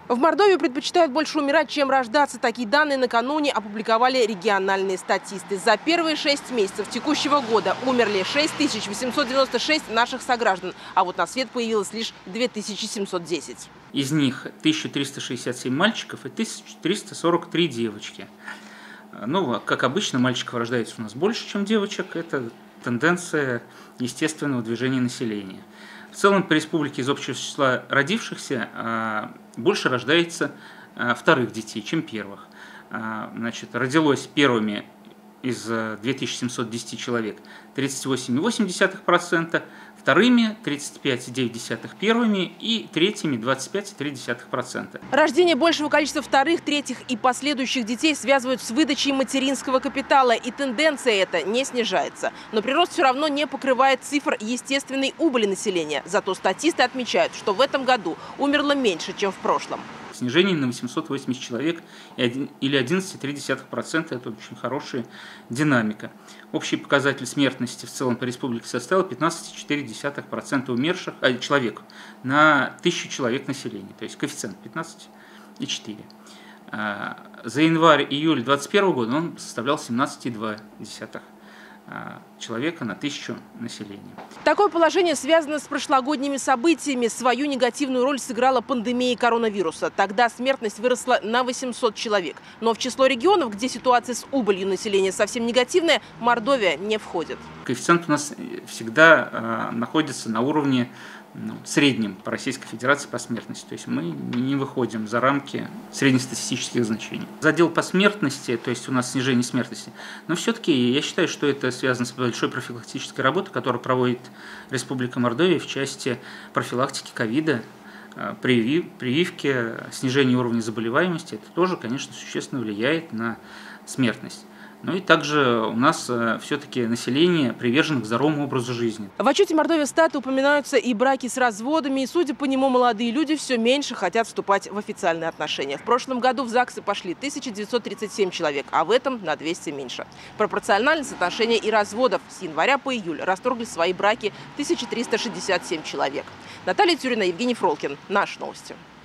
В Мордовии предпочитают больше умирать, чем рождаться. Такие данные накануне опубликовали региональные статисты. За первые 6 месяцев текущего года умерли 6896 наших сограждан, а вот на свет появилось лишь 2710. Из них 1367 мальчиков и 1343 девочки. Ну, как обычно, мальчиков рождается у нас больше, чем девочек. Это тенденция естественного движения населения. В целом по республике из общего числа родившихся больше рождается вторых детей, чем первых. Значит, родилось первыми из 2710 человек 38,8%, вторыми 35,9% первыми и третьими 25,3%. Рождение большего количества вторых, третьих и последующих детей связывают с выдачей материнского капитала, и тенденция эта не снижается. Но прирост все равно не покрывает цифр естественной убыли населения. Зато статисты отмечают, что в этом году умерло меньше, чем в прошлом. Снижение на 880 человек или 11,3%. Это очень хорошая динамика. Общий показатель смертности в целом по республике составил 15,4% умерших человек на 1000 человек населения. То есть коэффициент 15,4. За январь-июль 2021 года он составлял 17,2% человека на 1000 населения. Такое положение связано с прошлогодними событиями. Свою негативную роль сыграла пандемия коронавируса. Тогда смертность выросла на 800 человек. Но в число регионов, где ситуация с убылью населения совсем негативная, Мордовия не входит. Коэффициент у нас всегда находится на уровне среднем по Российской Федерации по смертности. То есть мы не выходим за рамки среднестатистических значений. Задел по смертности, то есть у нас снижение смертности, но все-таки я считаю, что это связано с большой профилактической работой, которую проводит Республика Мордовия в части профилактики ковида, прививки, снижения уровня заболеваемости. Это тоже, конечно, существенно влияет на смертность. Ну и также у нас все-таки население привержено к здоровому образу жизни. В отчете Мордовия Стата упоминаются и браки с разводами, и, судя по нему, молодые люди все меньше хотят вступать в официальные отношения. В прошлом году в ЗАГСы пошли 1937 человек, а в этом на 200 меньше. Пропорционально соотношение и разводов с января по июль расторгли свои браки 1367 человек. Наталья Тюрина, Евгений Фролкин. Наши новости.